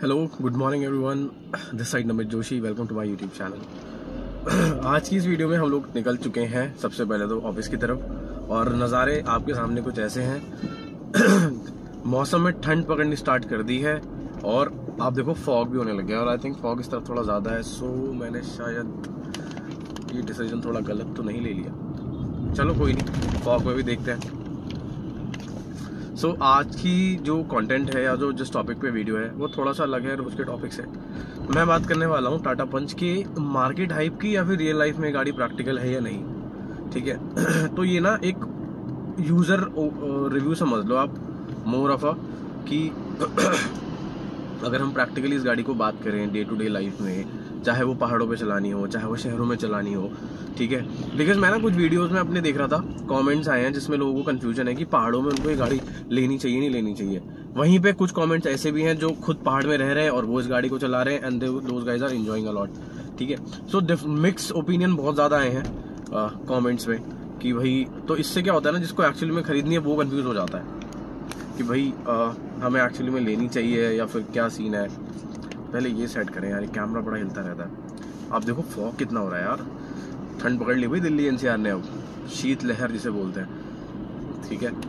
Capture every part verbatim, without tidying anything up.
Hello, good morning everyone. This side Namit Joshi, welcome to my YouTube channel. आज की इस video में हम लोग निकल चुके हैं सबसे पहले तो ऑफिस की तरफ, और नज़ारे आपके सामने कुछ ऐसे हैं। मौसम में ठंड पकड़नी स्टार्ट कर दी है और आप देखो फॉग भी होने लग गया, और आई थिंक फॉग इस तरफ थोड़ा ज़्यादा है, सो मैंने शायद ये डिसीजन थोड़ा गलत तो नहीं ले लिया। चलो कोई नहीं, फॉग में भी देखते हैं। सो so, आज की जो कंटेंट है या जो जिस टॉपिक पे वीडियो है वो थोड़ा सा अलग है रोज के टॉपिक से। मैं बात करने वाला हूँ टाटा पंच के मार्केट हाइप की, या फिर रियल लाइफ में गाड़ी प्रैक्टिकल है या नहीं। ठीक है। तो ये ना एक यूजर रिव्यू समझ लो आप, मोर ऑफ अ कि अगर हम प्रैक्टिकली इस गाड़ी को बात करें डे टू डे लाइफ में, चाहे वो पहाड़ों पे चलानी हो, चाहे वो शहरों में चलानी हो, ठीक है। बिकॉज मैं ना कुछ वीडियोस में अपने देख रहा था, कमेंट्स आए हैं जिसमें लोगों को कंफ्यूजन है कि पहाड़ों में उनको ये गाड़ी लेनी चाहिए नहीं लेनी चाहिए। वहीं पे कुछ कमेंट्स ऐसे भी हैं जो खुद पहाड़ में रह रहे हैं और वो इस गाड़ी को चला रहे हैं, and those guys are enjoying a lot. ठीक है। सो मिक्स ओपिनियन बहुत ज्यादा आए हैं कॉमेंट्स में कि भाई, तो इससे क्या होता है ना, जिसको एक्चुअली में खरीदनी है वो कंफ्यूज हो जाता है कि भाई आ, हमें एक्चुअली में लेनी चाहिए या फिर क्या सीन है। पहले ये सेट करें यार, कैमरा बड़ा हिलता रहता है। आप देखो फॉग कितना हो रहा है यार, ठंड पकड़ ली भाई दिल्ली एनसीआर ने, अब शीत लहर जिसे बोलते हैं। ठीक है।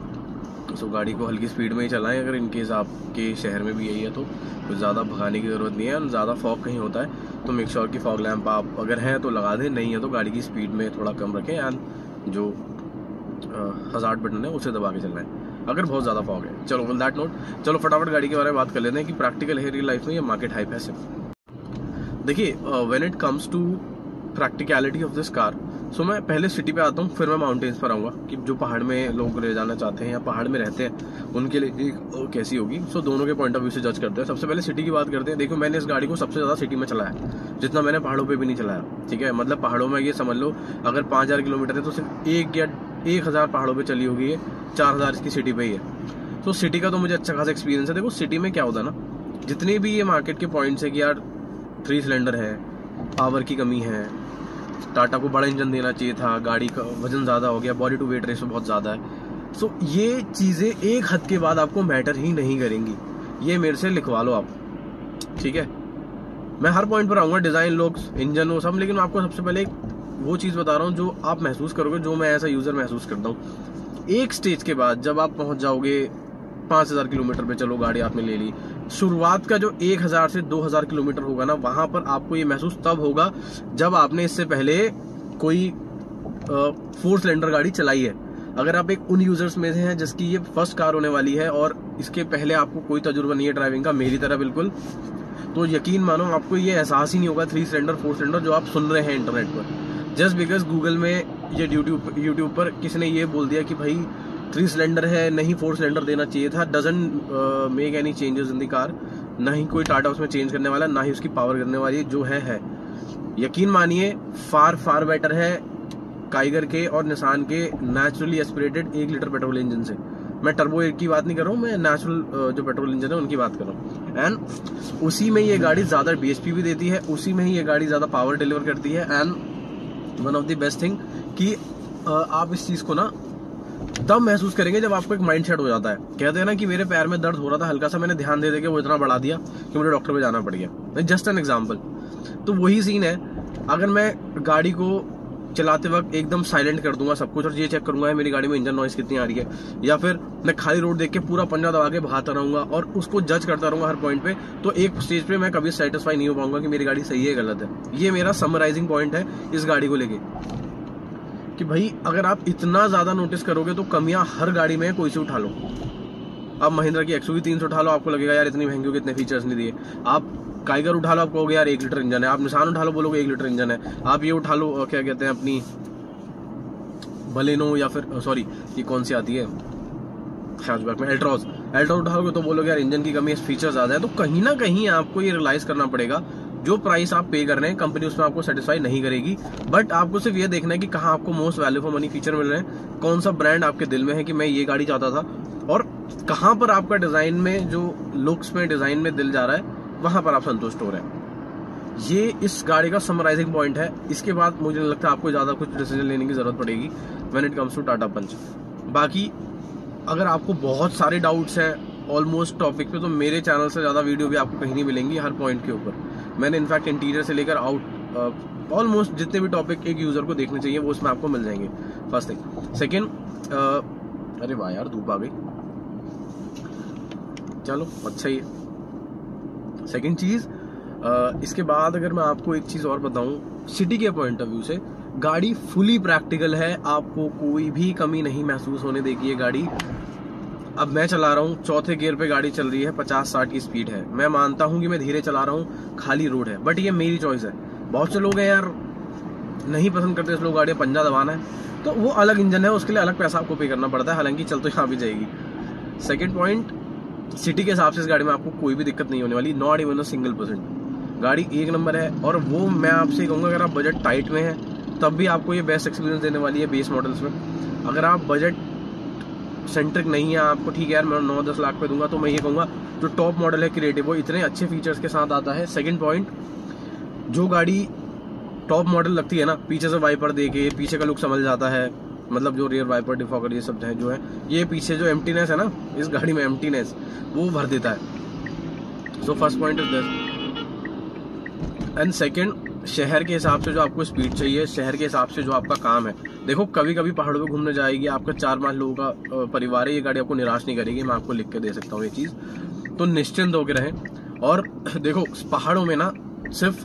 तो गाड़ी को हल्की स्पीड में ही चलाएं, अगर इनकेस आपके शहर में भी यही है तो कुछ ज़्यादा भगाने की ज़रूरत नहीं है। और ज़्यादा फॉग कहीं होता है तो मेक श्योर कि फॉग लैंप आप अगर हैं तो लगा दें, नहीं है तो गाड़ी की स्पीड में थोड़ा कम रखें, एंड जो हज़ार्ड बटन है उसे दबा के चलना है अगर बहुत ज़्यादा फॉग है। चलो ऑन दैट नोट, चलो फटाफट गाड़ी के बारे में बात कर लेते हैं कि प्रैक्टिकल है रियल लाइफ में या मार्केट हाइप है सिर्फ। देखिए, when it comes to practicality of this car, so मैं पहले सिटी पे आता हूँ, फिर मैं माउंटेन्स पर आऊँगा कि जो पहाड़ में लोग ले जाना चाहते हैं या पहाड़ में रहते हैं उनके लिए एक कैसी होगी। सो दोनों के पॉइंट ऑफ व्यू से जज करते हैं। सबसे पहले सिटी की बात करते हैं। देखो, मैंने इस गाड़ी को सबसे ज़्यादा सिटी में चलाया, जितना मैंने पहाड़ों पे भी नहीं चलाया। ठीक है। मतलब पहाड़ों में ये समझ लो अगर पाँच हज़ार किलोमीटर है तो सिर्फ एक या एक हज़ार पहाड़ों पर चली होगी, चार हज़ार इसकी सिटी पे ही है। तो सिटी का तो मुझे अच्छा खासा एक्सपीरियंस है। देखो सिटी में क्या होता है ना, जितने भी ये मार्केट के पॉइंट्स है कि यार थ्री सिलेंडर है, पावर की कमी है, टाटा को बड़ा इंजन देना चाहिए था, गाड़ी का वजन ज़्यादा हो गया, बॉडी टू वेट रेशो बहुत ज़्यादा है। सो ये चीज़ें एक हद के बाद आपको मैटर ही नहीं करेंगी, ये मेरे से लिखवा लो आप। ठीक है। मैं हर पॉइंट पर आऊँगा, डिज़ाइन, लुक्स, इंजन, वो सब, लेकिन मैं आपको सबसे पहले वो चीज़ बता रहा हूँ जो आप महसूस करोगे, जो मैं ऐसा यूज़र महसूस करता हूँ। एक स्टेज के बाद जब आप पहुँच जाओगे पाँच हज़ार किलोमीटर पे, चलो गाड़ी आपने ले ली, शुरुआत का जो एक हज़ार से दो हज़ार किलोमीटर होगा ना, वहां पर आपको ये महसूस तब होगा जब आपने इससे पहले कोई फोर सिलेंडर गाड़ी चलाई है। अगर आप एक उन यूजर्स में से हैं जिसकी ये फर्स्ट कार होने वाली है और इसके पहले आपको कोई तजुर्बा नहीं है ड्राइविंग का, मेरी तरह बिल्कुल, तो यकीन मानो आपको ये एहसास ही नहीं होगा थ्री सिलेंडर फोर सिलेंडर जो आप सुन रहे हैं इंटरनेट पर। जस्ट बिकॉज गूगल में ये यूट्यूब यूट्यूब पर किसी ने ये बोल दिया कि भाई थ्री सिलेंडर है, नहीं फोर सिलेंडर देना चाहिए था, doesn't make any changes in the car. ना ही कोई टाटा उसमें चेंज करने वाला, ना ही उसकी पावर करने वाली, जो है है यकीन मानिए फार फार बेटर है काइगर के और निसान के नेचुरली एस्पिरेटेड एक लीटर पेट्रोल इंजन से। मैं टर्बो की बात नहीं कर रहा हूँ, मैं नेचुरल जो पेट्रोल इंजन है उनकी बात कर रहा हूँ। एंड उसी में ये गाड़ी ज्यादा बीएचपी भी देती है, उसी में ही ये गाड़ी ज्यादा पावर डिलीवर करती है। And one of the best thing कि आप इस चीज को ना तब महसूस करेंगे जब आपको एक माइंड सेट हो जाता है। कहते हैं ना कि मेरे पैर में दर्द हो रहा था हल्का सा, मैंने ध्यान दे दे के वो इतना बढ़ा दिया कि मुझे डॉक्टर पे जाना पड़ गया। Just an example. तो वही सीन है, अगर मैं गाड़ी को चलाते वक्त एकदम साइलेंट कर दूंगा सब कुछ और ये चेक करूंगा मेरी गाड़ी में इंजन नॉइस कितनी आ रही है, या फिर मैं खाली रोड देख के पूरा पंजा दबा के भगाता रहूंगा और उसको जज करता रहूंगा हर पॉइंट पे, तो एक स्टेज पे मैं कभी सेटिस्फाई नहीं हो पाऊंगा कि मेरी गाड़ी सही है गलत है। ये मेरा समराइजिंग पॉइंट है इस गाड़ी को लेके कि भाई अगर आप इतना ज्यादा नोटिस करोगे तो कमियां हर गाड़ी में कोई से उठा लो। आप महिंद्रा की एक्सयूवी तीन सौ उठा लो, आपको लगेगा यार इतनी महंगी होगी, इतने फीचर्स नहीं दिए। आप काइगर उठा लो, आप कहोगे यार एक लीटर इंजन है। आप निसान उठा लो, बोलोगे एक लीटर इंजन है। आप ये उठा लो, क्या कहते हैं अपनी बलेनो, या फिर सॉरी ये कौन सी आती है हैचबैक में, एल्ट्रॉज एल्ट्रॉज उठाओगे तो बोलोगे यार इंजन की कमी है, फीचर ज्यादा है। तो कहीं ना कहीं आपको ये रियलाइज करना पड़ेगा जो प्राइस आप पे कर रहे हैं कंपनी उसमें आपको सेटिस्फाई नहीं करेगी। बट आपको सिर्फ ये देखना है कि कहाँ आपको most value for money feature मिल रहे हैं, कौन सा ब्रांड आपके दिल में है कि मैं ये गाड़ी चाहता था, और कहाँ पर आपका डिजाइन में, जो लुक्स में, डिजाइन में दिल जा रहा है, वहां पर आप संतुष्ट हो रहे हैं। ये इस गाड़ी का समराइजिंग पॉइंट है। इसके बाद मुझे नहीं लगता आपको ज्यादा कुछ डिसीजन लेने की जरूरत पड़ेगी when it comes to Tata Punch. बाकी अगर आपको बहुत सारे डाउट्स हैं ऑलमोस्ट टॉपिक पे, तो मेरे चैनल से ज़्यादा वीडियो भी आपको कहीं नहीं मिलेंगी हर पॉइंट के ऊपर। मैंने इनफैक्ट इंटीरियर से लेकर आउट ऑलमोस्ट जितने भी टॉपिक एक यूज़र को देखने चाहिए वो उसमें आपको मिल जाएंगे। First thing. सेकेंड, अरे वाह यार धूप आ गई, चलो अच्छा ही है। सेकेंड चीज़, इसके बाद अगर मैं आपको एक चीज़ और बताऊं, सिटी के पॉइंट ऑफ व्यू से गाड़ी फुली प्रैक्टिकल है, आपको कोई भी कमी नहीं महसूस होने देगी ये गाड़ी। अब मैं चला रहा हूँ चौथे गियर पे गाड़ी चल रही है, पचास साठ की स्पीड है। मैं मानता हूँ कि मैं धीरे चला रहा हूँ, खाली रोड है, बट ये मेरी चॉइस है। बहुत से लोग हैं यार नहीं पसंद करते स्लो गाड़ी, पंजा दबाना है, तो वो अलग इंजन है, उसके लिए अलग पैसा आपको पे करना पड़ता है, हालांकि चल तो यहाँ भी जाएगी। सेकेंड पॉइंट, सिटी के हिसाब से इस गाड़ी में आपको कोई भी दिक्कत नहीं होने वाली, not even a single percent. गाड़ी एक नंबर है, और वो मैं आपसे कहूँगा अगर आप बजट टाइट में है तब भी आपको ये बेस्ट एक्सपीरियंस देने वाली है बेस मॉडल्स में। अगर आप बजट सेंट्रिक नहीं है, आपको ठीक है यार मैं नौ दस लाख पे दूंगा, तो मैं ये कहूँगा जो टॉप मॉडल है क्रिएटिव वो इतने अच्छे फीचर्स के साथ आता है। सेकंड पॉइंट, जो गाड़ी टॉप मॉडल लगती है ना, पीछे से वाइपर दे के पीछे का लुक समझ जाता है, मतलब जो रियर वाइपर डिफॉगर ये सब है जो है, ये पीछे जो एम्प्टीनेस है ना इस गाड़ी में, एम्प्टीनेस वो भर देता है। So first point is this. And second, शहर के हिसाब से जो आपको स्पीड चाहिए, शहर के हिसाब से जो आपका काम है, देखो कभी कभी पहाड़ों पे घूमने जाएगी, आपका चार पांच लोगों का परिवार है, ये गाड़ी आपको निराश नहीं करेगी, मैं आपको लिख के दे सकता हूँ ये चीज़, तो निश्चिंत होकर रहें। और देखो पहाड़ों में ना सिर्फ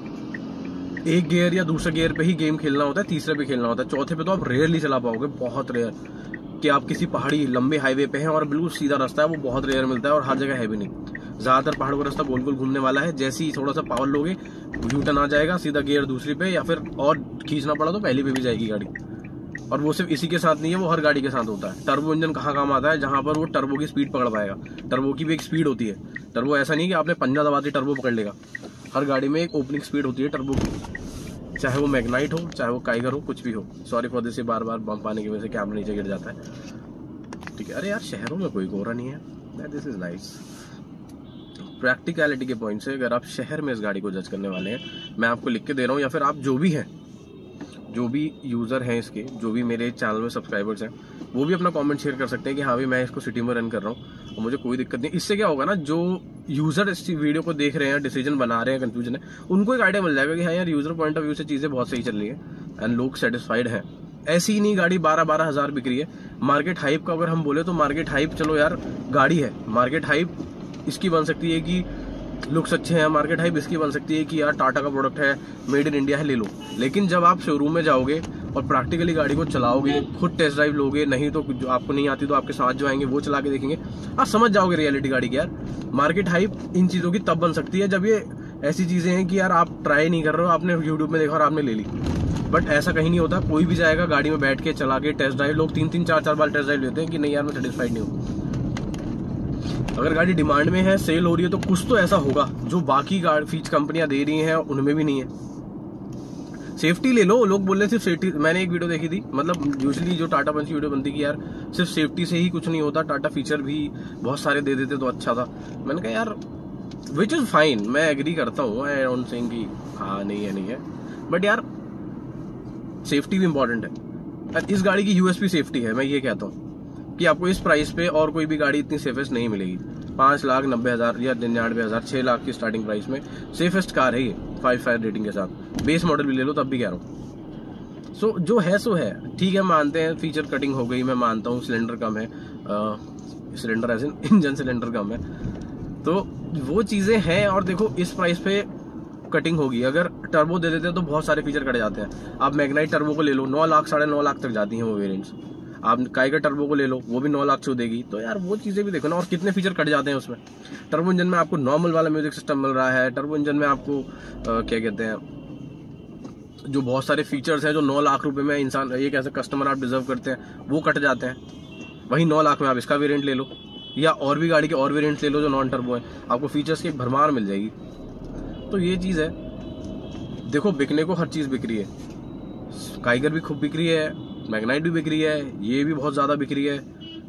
एक गियर या दूसरे गियर पे ही गेम खेलना होता है, तीसरे पे खेलना होता है, चौथे पे तो आप रेयरली चला पाओगे, बहुत रेयर कि आप किसी पहाड़ी लंबे हाईवे पे हैं और बिल्कुल सीधा रास्ता है, वो बहुत रेयर मिलता है और हर जगह है भी नहीं। ज्यादातर पहाड़ों का रास्ता गोल गोल घूमने वाला है, जैसे ही थोड़ा सा पावर लोगे यू टर्न आ जाएगा, सीधा गियर दूसरी पे, या फिर और खींचना पड़ा तो पहली पे भी जाएगी गाड़ी। और वो सिर्फ इसी के साथ नहीं है, वो हर गाड़ी के साथ होता है। टर्बो इंजन कहाँ काम आता है, जहां पर वो टर्बो की स्पीड पकड़ पाएगा। टर्बो की भी एक स्पीड होती है, टर्बो ऐसा नहीं कि आपने पंजा दबाते टर्बो पकड़ लेगा, हर गाड़ी में एक ओपनिंग स्पीड होती है टर्बो की, चाहे वो मैग्नाइट हो चाहे वो काइगर हो, कुछ भी हो। सॉरी फॉर दिस, बार बार बम्प आने की वजह से कैमरा नीचे गिर जाता है, ठीक है। अरे यार शहरों में कोई गोरा नहीं है, दिस इज नाइस। प्रैक्टिकलिटी के पॉइंट से अगर आप शहर में इस गाड़ी को जज करने वाले हैं, मैं आपको लिख के दे रहा हूँ, या फिर आप जो भी हैं, जो भी यूज़र हैं इसके, जो भी मेरे चैनल में सब्सक्राइबर्स हैं, वो भी अपना कमेंट शेयर कर सकते हैं कि हाँ भाई मैं इसको सिटी में रन कर रहा हूँ और मुझे कोई दिक्कत नहीं। इससे क्या होगा ना, जो यूज़र इस वीडियो को देख रहे हैं, डिसीजन बना रहे हैं, कंफ्यूजन है, उनको एक आइडिया मिल जाएगा कि हाँ यार यूज़र पॉइंट ऑफ व्यू से चीज़ें बहुत सही चल रही है एंड लोग सेटिस्फाइड हैं। ऐसी ही नहीं गाड़ी बारह बारह हज़ार बिक रही है। मार्केट हाइप का अगर हम बोले तो मार्केट हाइप, चलो यार गाड़ी है, मार्केट हाइप इसकी बन सकती है कि लुक्स अच्छे हैं, मार्केट हाइप इसकी बन सकती है कि यार टाटा का प्रोडक्ट है, मेड इन इंडिया है, ले लो। लेकिन जब आप शोरूम में जाओगे और प्रैक्टिकली गाड़ी को चलाओगे, खुद टेस्ट ड्राइव लोगे, नहीं तो जो आपको नहीं आती तो आपके साथ जो आएंगे वो चला के देखेंगे, आप समझ जाओगे रियलिटी गाड़ी की। यार मार्केट हाइप इन चीज़ों की तब बन सकती है जब ये ऐसी चीज़ें हैं कि यार आप ट्राई नहीं कर रहे हो, आपने यूट्यूब में देखा और आपने ले ली। बट ऐसा कहीं नहीं होता, कोई भी जाएगा गाड़ी में बैठ के चला के टेस्ट ड्राइव, लोग तीन तीन चार चार बार टेस्ट ड्राइव लेते हैं कि नहीं यार मैं सेटिस्फाइड नहीं हूँ। अगर गाड़ी डिमांड में है, सेल हो रही है, तो कुछ तो ऐसा होगा जो बाकी गाड़ी फीच कंपनियां दे रही हैं उनमें भी नहीं है। सेफ्टी ले लो, लोग बोल रहे सिर्फ सेफ्टी, मैंने एक वीडियो देखी थी, मतलब यूजुअली जो टाटा पंच की वीडियो बनती कि यार सिर्फ सेफ्टी से ही कुछ नहीं होता, टाटा फीचर भी बहुत सारे दे देते तो अच्छा था। मैंने कहा यार विच इज फाइन, मैं एग्री करता हूँ, आई डोंट थिंक कि हाँ नहीं है नहीं है, बट यार सेफ्टी भी इंपॉर्टेंट है। इस गाड़ी की यूएसपी सेफ्टी है, मैं ये कहता हूँ कि आपको इस प्राइस पे और कोई भी गाड़ी इतनी सेफेस्ट नहीं मिलेगी। पाँच लाख नब्बे हज़ार या निन्यानवे हज़ार छः लाख की स्टार्टिंग प्राइस में सेफेस्ट कार है ये, फाइव फाइव रेटिंग के साथ। बेस मॉडल भी ले लो तब भी कह रहा हूँ। सो so, जो है सो है, ठीक है मानते हैं फीचर कटिंग हो गई, मैं मानता हूँ सिलेंडर कम है, सिलेंडर ऐसे इंजन सिलेंडर कम है, तो वो चीज़ें हैं। और देखो इस प्राइस पे कटिंग होगी, अगर टर्बो दे देते हैं तो बहुत सारे फीचर कट जाते हैं। आप मैग्नाइट टर्बो को ले लो, नौ लाख साढ़े नौ लाख तक जाती हैं वो वेरिएंट्स। आप काइगर टर्बो को ले लो, वो भी नौ लाख छू देगी, तो यार वो चीज़ें भी देखो ना, और कितने फीचर कट जाते हैं उसमें। टर्बो इंजन में आपको नॉर्मल वाला म्यूजिक सिस्टम मिल रहा है, टर्बो इंजन में आपको आ, क्या कहते हैं, जो बहुत सारे फीचर्स हैं जो नौ लाख रुपए में इंसान, एक ऐसे कस्टमर आप डिजर्व करते हैं, वो कट जाते हैं। वही नौ लाख में आप इसका वेरिएंट ले लो, या और भी गाड़ी के और वेरिएंट्स ले लो जो नॉन टर्बो है, आपको फीचर्स की एक भरमार मिल जाएगी। तो ये चीज़ है, देखो बिकने को हर चीज़ बिक रही है, काइगर भी खूब बिक रही है, मैग्नाइट भी बिक रही है, ये भी बहुत ज़्यादा बिक रही है।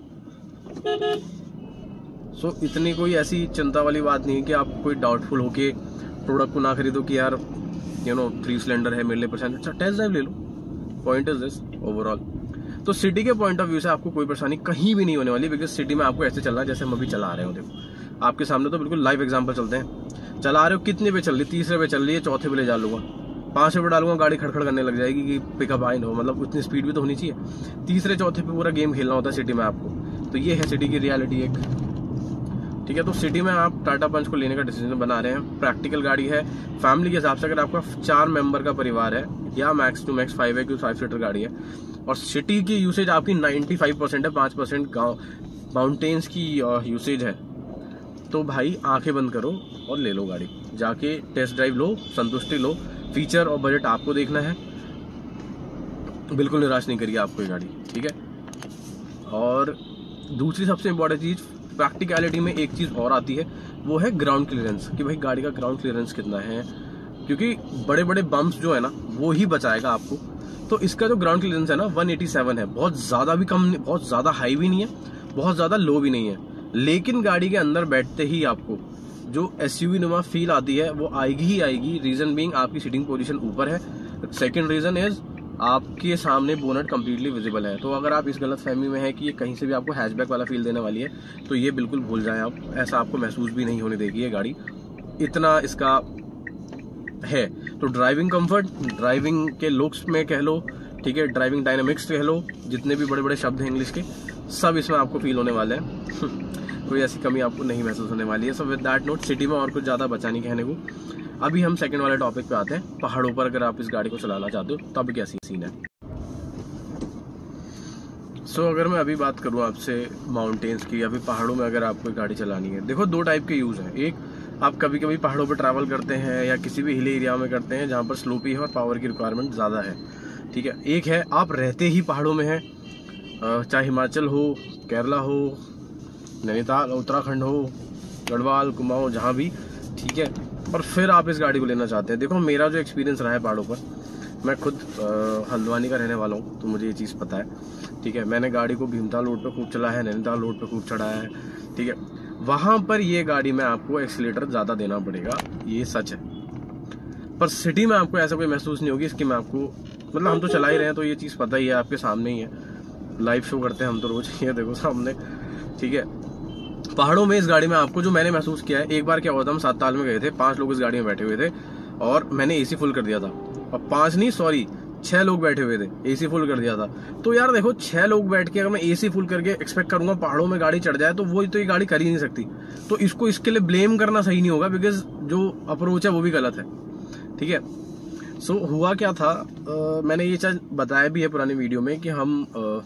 सो so, इतनी कोई ऐसी चिंता वाली बात नहीं है कि आप कोई डाउटफुल होके प्रोडक्ट को ना खरीदो कि यार यू नो थ्री सिलेंडर है मेरे लिए परेशान। अच्छा टेस्ट ड्राइव ले लो, पॉइंट इज दिस ओवरऑल। तो सिटी के पॉइंट ऑफ व्यू से आपको कोई परेशानी कहीं भी नहीं होने वाली, बिकॉज सिटी में आपको ऐसे चलना है जैसे हम अभी चला रहे हो। देखो आपके सामने तो बिल्कुल लाइव एग्जांपल चलते हैं। चला रहे हो, कितने पे चल रही, तीसरे पे चल रही है, चौथे पे ले जा लूंगा, पांचवें पे डालूंगा, गाड़ी खड़खड़ करने लग जाएगी कि पिकअप आई हो, मतलब उतनी स्पीड भी तो होनी चाहिए। तीसरे चौथे पे पूरा गेम खेलना होता है सिटी में आपको। तो ये है सिटी की रियलिटी एक, ठीक है। तो सिटी में आप टाटा पंच को लेने का डिसीजन बना रहे हैं, प्रैक्टिकल गाड़ी है फैमिली के हिसाब से। अगर आपका चार मेंबर का परिवार है या मैक्स टू मैक्स फाइव है, क्योंकि फाइव सीटर गाड़ी है, और सिटी की यूसेज आपकी पचानवे परसेंट है, पाँच परसेंट गाँव माउंटेन्स की यूसेज है, तो भाई आंखें बंद करो और ले लो गाड़ी, जाके टेस्ट ड्राइव लो, संतुष्टि लो। फीचर और बजट आपको देखना है, बिल्कुल निराश नहीं करिए आपको ये गाड़ी, ठीक है। और दूसरी सबसे इंपॉर्टेंट चीज प्रैक्टिकलिटी में एक चीज और आती है, वो है ग्राउंड क्लियरेंस, कि भाई गाड़ी का ग्राउंड क्लियरेंस कितना है, क्योंकि बड़े बड़े बम्प्स जो है ना वो ही बचाएगा आपको। तो इसका जो ग्राउंड क्लियरेंस है ना वन एटी सेवन है, बहुत ज्यादा भी कम, बहुत ज्यादा हाई भी नहीं है, बहुत ज्यादा लो भी नहीं है, लेकिन गाड़ी के अंदर बैठते ही आपको जो एसयूवी नुमा फील आती है वो आएगी ही आएगी। रीजन बीइंग आपकी सीटिंग पोजीशन ऊपर है, सेकंड रीजन इज आपके सामने बोनट कंप्लीटली विजिबल है। तो अगर आप इस गलत फहमी में है कि ये कहीं से भी आपको हैचबैक वाला फील देने वाली है, तो ये बिल्कुल भूल जाएं आप, ऐसा आपको महसूस भी नहीं होने देगी ये गाड़ी, इतना इसका है। तो ड्राइविंग कंफर्ट, ड्राइविंग के लुक्स में कह लो, ठीक है, ड्राइविंग डायनामिक्स कह लो, जितने भी बड़े बड़े शब्द हैं इंग्लिश के, सब इसमें आपको फील होने वाले हैं। कोई ऐसी कमी आपको नहीं महसूस होने वाली है। So with that note, city में और कुछ ज्यादा बचा नहीं कहने को। अभी हम सेकंड वाले टॉपिक पे आते हैं, पहाड़ों पर अगर आप इस गाड़ी को चलाना चाहते हो तब क्या सीन है। सो so, अगर मैं अभी बात करूं आपसे माउंटेन्स की या फिर पहाड़ों में अगर आपको गाड़ी चलानी है, देखो दो टाइप के यूज है। एक, आप कभी कभी पहाड़ों पर ट्रैवल करते हैं या किसी भी हिली एरिया में करते हैं जहां पर स्लोपी है और पावर की रिक्वायरमेंट ज्यादा है, ठीक है। एक है आप रहते ही पहाड़ों में है, चाहे हिमाचल हो, केरला हो, नैनीताल, उत्तराखंड हो, गढ़वाल, कुमाऊं, जहां भी, ठीक है, पर फिर आप इस गाड़ी को लेना चाहते हैं। देखो मेरा जो एक्सपीरियंस रहा है पहाड़ों पर, मैं खुद हल्द्वानी का रहने वाला हूँ, तो मुझे ये चीज़ पता है, ठीक है। मैंने गाड़ी को भीमताल रोड पे खूब चला है, नैनीताल रोड पे खूब चढ़ाया है, ठीक है। वहां पर ये गाड़ी में आपको एक्सीलेटर ज़्यादा देना पड़ेगा, ये सच है, पर सिटी में आपको ऐसा कोई महसूस नहीं होगी। इसकी मैं आपको, मतलब हम तो चला ही रहे हैं तो ये चीज़ पता ही है, आपके सामने ही है, लाइव शो करते हैं हम तो रोज, ये देखो सामने, ठीक है। पहाड़ों में इस गाड़ी में आपको जो मैंने महसूस किया है, एक बार क्या हुआ था, हम सात ताल में गए थे, पांच लोग इस गाड़ी में बैठे हुए थे और मैंने एसी फुल कर दिया था, और पांच नहीं सॉरी छह लोग बैठे हुए थे, एसी फुल कर दिया था। तो यार देखो, छह लोग बैठ के अगर मैं एसी फुल करके एक्सपेक्ट करूंगा पहाड़ों में गाड़ी चढ़ जाए, तो वो तो ये गाड़ी कर ही नहीं सकती। तो इसको इसके लिए ब्लेम करना सही नहीं होगा, बिकॉज जो अप्रोच है वो भी गलत है, ठीक है। सो so, हुआ क्या था, आ, मैंने ये चीज बताया भी है पुरानी वीडियो में कि हम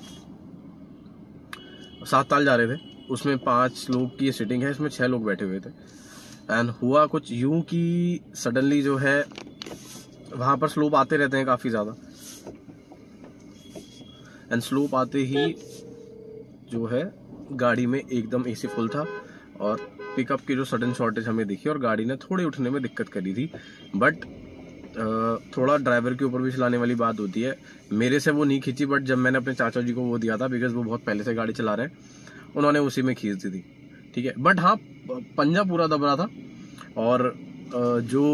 सात ताल जा रहे थे, उसमें पांच लोग की सिटिंग है, इसमें छह लोग बैठे हुए थे। एंड हुआ कुछ यूं कि सडनली जो है वहां पर स्लोप आते रहते हैं काफी ज्यादा, एंड स्लोप आते ही जो है गाड़ी में एकदम एसी फुल था और पिकअप की जो सडन शॉर्टेज हमें दिखी और गाड़ी ने थोड़ी उठने में दिक्कत करी थी। बट थोड़ा ड्राइवर के ऊपर भी चलाने वाली बात होती है, मेरे से वो नहीं खींची, बट जब मैंने अपने चाचा जी को वो दिया था, बिकॉज वो बहुत पहले से गाड़ी चला रहे हैं, उन्होंने उसी में खींच दी थी, ठीक है। बट हाँ, पंजा पूरा दब रहा था और जो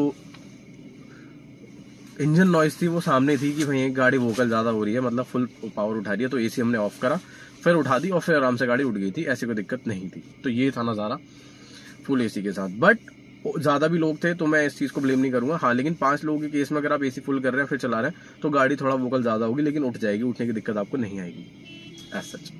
इंजन नॉइस थी वो सामने थी कि भाई गाड़ी वोकल ज्यादा हो रही है, मतलब फुल पावर उठा रही है। तो एसी हमने ऑफ करा, फिर उठा दी और फिर आराम से गाड़ी उठ गई थी, ऐसी कोई दिक्कत नहीं थी। तो ये था नजारा फुल एसी के साथ। बट ज्यादा भी लोग थे तो मैं इस चीज को ब्लेम नहीं करूंगा। हाँ, लेकिन पांच लोगों के केस में अगर आप एसी फुल कर रहे हैं फिर चला रहे हैं तो गाड़ी थोड़ा वोकल ज्यादा होगी, लेकिन उठ जाएगी, उठने की दिक्कत आपको नहीं आएगी एज सच।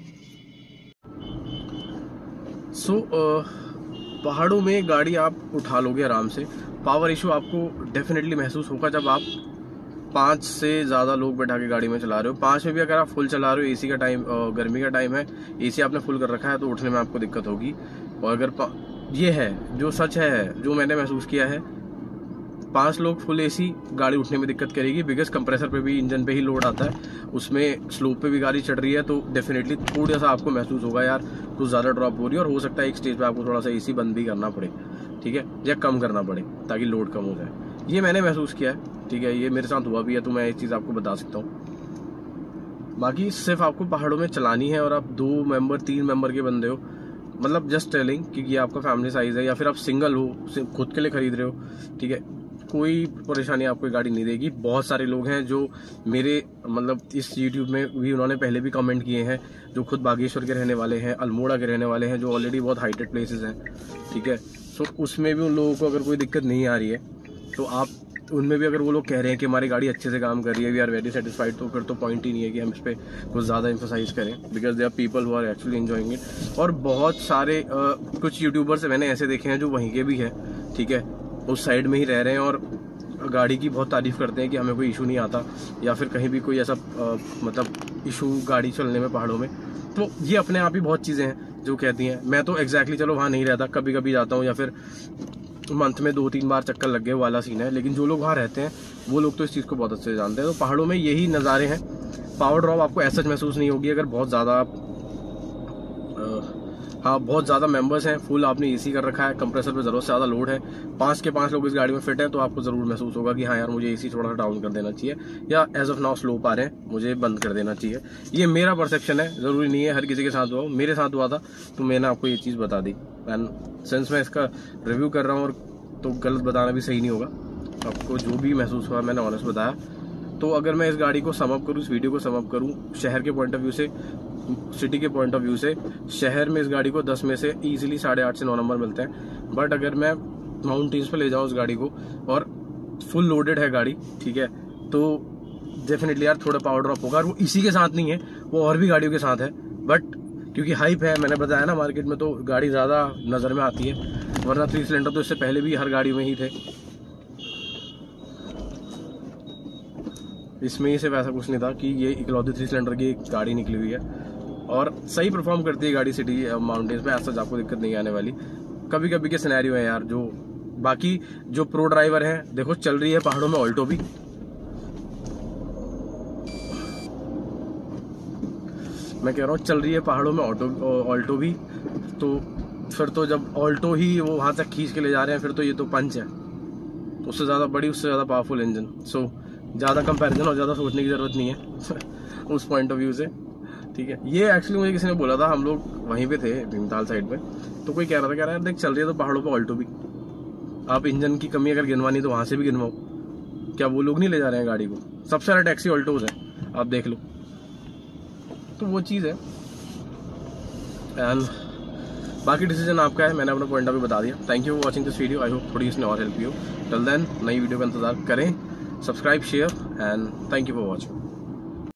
सो पहाड़ों में गाड़ी आप उठा लोगे आराम से। पावर इशू आपको डेफिनेटली महसूस होगा जब आप पांच से ज्यादा लोग बैठा के गाड़ी में चला रहे हो। पांच में भी अगर आप फुल चला रहे हो, एसी का टाइम, गर्मी का टाइम है, एसी आपने फुल कर रखा है, तो उठने में आपको दिक्कत होगी। और अगर ये है जो सच है, जो मैंने महसूस किया है, पांच लोग फुल एसी, गाड़ी उठने में दिक्कत करेगी, बिकॉज कंप्रेसर पे भी, इंजन पे ही लोड आता है, उसमें स्लोप पे भी गाड़ी चढ़ रही है, तो डेफिनेटली थोड़ा सा आपको महसूस होगा यार कुछ ज्यादा ड्रॉप हो रही है, और हो सकता है एक स्टेज पे आपको थोड़ा सा एसी बंद भी करना पड़े, ठीक है, या कम करना पड़े ताकि लोड कम हो जाए। ये मैंने महसूस किया है, ठीक है, ये मेरे साथ हुआ भी है, तो मैं ये चीज आपको बता सकता हूँ। बाकी सिर्फ आपको पहाड़ों में चलानी है और आप दो मेंबर तीन मेंबर के बंदे हो, मतलब जस्ट टेलिंग कि ये आपका फैमिली साइज है, या फिर आप सिंगल हो, खुद के लिए खरीद रहे हो, ठीक है, कोई परेशानी आपको गाड़ी नहीं देगी। बहुत सारे लोग हैं जो मेरे मतलब इस यूट्यूब में भी उन्होंने पहले भी कमेंट किए हैं, जो खुद बागेश्वर के रहने वाले हैं, अल्मोड़ा के रहने वाले हैं, जो ऑलरेडी बहुत हाइटेड प्लेसेस हैं, ठीक है। सो उसमें भी उन लोगों को अगर कोई दिक्कत नहीं आ रही है तो आप उनमें भी अगर वो लोग कह रहे हैं कि हमारी गाड़ी अच्छे से काम कर रही है, वी आर वेरी सेटिस्फाइड, तो फिर तो पॉइंट ही नहीं है कि हम इस पर कुछ ज़्यादा एम्फोसाइज करें, because they are people who are actually enjoying it. और बहुत सारे आ, कुछ यूट्यूबर्स मैंने ऐसे देखे हैं जो वहीं के भी हैं, ठीक है, उस साइड में ही रह रहे हैं और गाड़ी की बहुत तारीफ करते हैं कि हमें कोई इशू नहीं आता, या फिर कहीं भी कोई ऐसा आ, मतलब इशू गाड़ी चलने में पहाड़ों में। तो ये अपने आप ही बहुत चीज़ें हैं जो कहती हैं। मैं तो एग्जैक्टली चलो वहाँ नहीं रहता, कभी कभी जाता हूँ या फिर मंथ में दो तीन बार चक्कर लग गए वाला सीन है, लेकिन जो लोग वहाँ रहते हैं वो लोग तो इस चीज़ को बहुत अच्छे से जानते हैं। तो पहाड़ों में यही नज़ारे हैं। पावर ड्रॉप आपको ऐसा महसूस नहीं होगी अगर बहुत ज़्यादा आप हाँ बहुत ज़्यादा मेंबर्स हैं, फुल आपने एसी कर रखा है, कंप्रेसर पे ज़रूरत से ज़्यादा लोड है, पाँच के पाँच लोग इस गाड़ी में फिट है, तो आपको ज़रूर महसूस होगा कि हाँ यार मुझे एसी थोड़ा सा डाउन कर देना चाहिए, या एज ऑफ नाउ स्लोप आ रहे हैं मुझे बंद कर देना चाहिए। ये मेरा परसेप्शन है, ज़रूरी नहीं है हर किसी के साथ हुआ। मेरे साथ हुआ था तो मैंने आपको ये चीज़ बता दी, एंड सिंस मैं इसका रिव्यू कर रहा हूँ और तो गलत बताना भी सही नहीं होगा। आपको जो भी महसूस हुआ मैंने ऑनेस्ट बताया। तो अगर मैं इस गाड़ी को समअप करूँ, इस वीडियो को समअप करूँ शहर के पॉइंट ऑफ व्यू से, सिटी के पॉइंट ऑफ व्यू से, शहर में इस गाड़ी को दस में से इजीली साढ़े आठ से नौ नंबर मिलते हैं। बट अगर मैं माउंटेन्स पे ले जाऊँ उस गाड़ी को और फुल लोडेड है गाड़ी, ठीक है, तो डेफिनेटली यार थोड़ा पावर ड्रॉप होगा। और वो इसी के साथ नहीं है, वो और भी गाड़ियों के साथ है, बट क्योंकि हाइप है, मैंने बताया ना मार्केट में तो गाड़ी ज़्यादा नज़र में आती है, वरना थ्री सिलेंडर तो इससे पहले भी हर गाड़ी में ही थे। इसमें ही सिर्फ ऐसा कुछ नहीं था कि ये इकलौती थ्री सिलेंडर की एक गाड़ी निकली हुई है और सही परफॉर्म करती है गाड़ी सिटी माउंटेन्स में, ऐसा आपको दिक्कत नहीं आने वाली। कभी कभी के सिनेरियो है यार, जो बाकी जो प्रो ड्राइवर हैं, देखो चल रही है पहाड़ों में ऑल्टो भी, मैं कह रहा हूँ चल रही है पहाड़ों में ऑटो ऑल्टो भी, तो फिर तो जब ऑल्टो ही वो वहाँ तक खींच के ले जा रहे हैं, फिर तो ये तो पंच है, उससे ज़्यादा बड़ी, उससे ज़्यादा पावरफुल इंजन। सो ज़्यादा कंपैरिजन और ज़्यादा सोचने की ज़रूरत नहीं है उस पॉइंट ऑफ व्यू से, ठीक है। ये एक्चुअली मुझे किसी ने बोला था, हम लोग वहीं पे थे भीमताल साइड पे, तो कोई कह रहा था कह रहा है देख चल रही है तो पहाड़ों पे ऑल्टो भी, आप इंजन की कमी अगर गिनवानी तो वहाँ से भी गिनवाओ, क्या वो लोग नहीं ले जा रहे हैं गाड़ी को? सबसे सारे टैक्सी ऑल्टोज हैं, आप देख लो। तो वो चीज़ है, एंड बाकी डिसीजन आपका है, मैंने अपना पॉइंट ऑफ व्यू बता दिया। Thank you for watching this video, I hope थोड़ी इसने और हेल्प की हो। टिल देन नई वीडियो का इंतजार करें, subscribe share and thank you for watching.